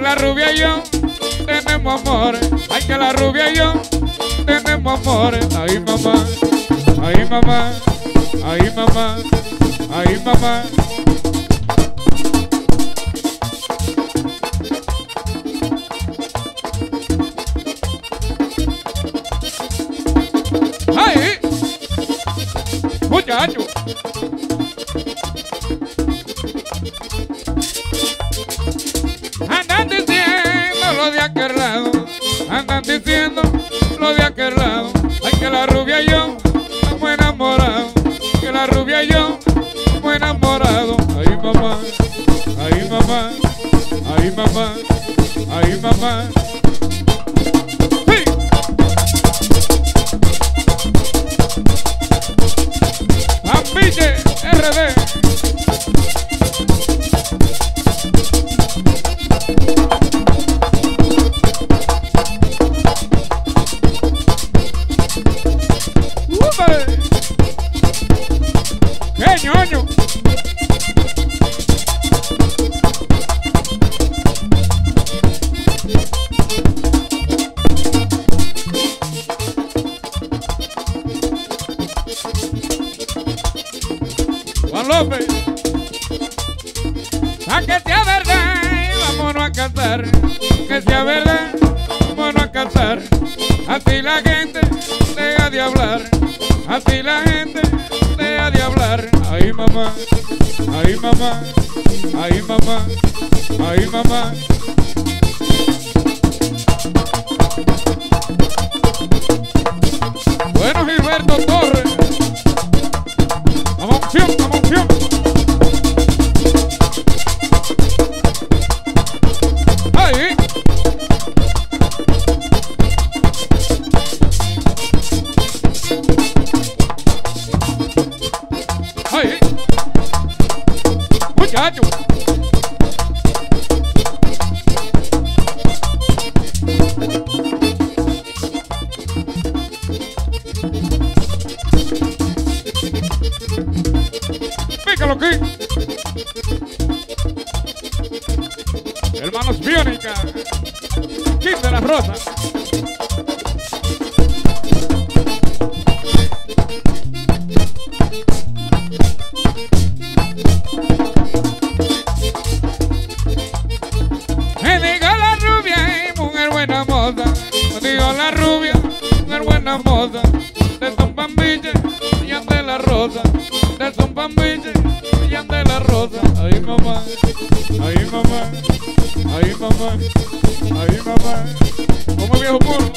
la rubia y yo tenemos amores. Ay, que la rubia y yo tenemos amores. Ay, mamá, ay, mamá, ay, mamá, ay, mamá. ¡Ay! ¡Muchacho! Andan diciendo lo de aquel lado, andan diciendo lo de aquel lado. Ay, que la rubia y yo estamos enamorados, que la rubia y yo estamos enamorados. Ay, mamá, ay, mamá, ay, mamá, ay, mamá. Ambiche RD. ¡Qué ñoño! Juan López, pa' que sea verdad, vámonos a cantar. Que sea verdad, vámonos a cantar. Así la gente deja de hablar, así la gente deja de hablar. Ay, mamá, ay, mamá, ay, mamá, ay, mamá. Bueno, Gilberto Torres. Vamos, fión, vamos, fión. Ahí. Ahí. Muchacho. Pícalo aquí. Hermanos Biónica. Kim de la Rosa. Me digo la rubia y mujer buena moza. Me digo la rubia, mujer buena moza. De Zombambiche y ande la rosa. De Zombambiche y ande la rosa. Ay, mamá, ay, mamá, ay, mamá, ay, mamá. Como viejo puro.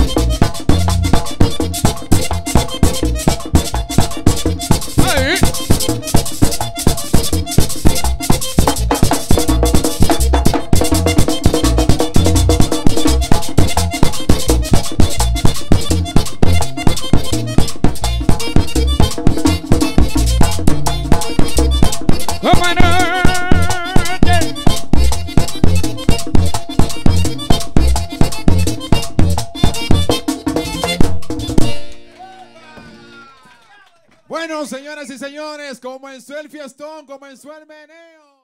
Ay. Como noche. Bueno, señoras y señores, comenzó el fiestón, comenzó el meneo.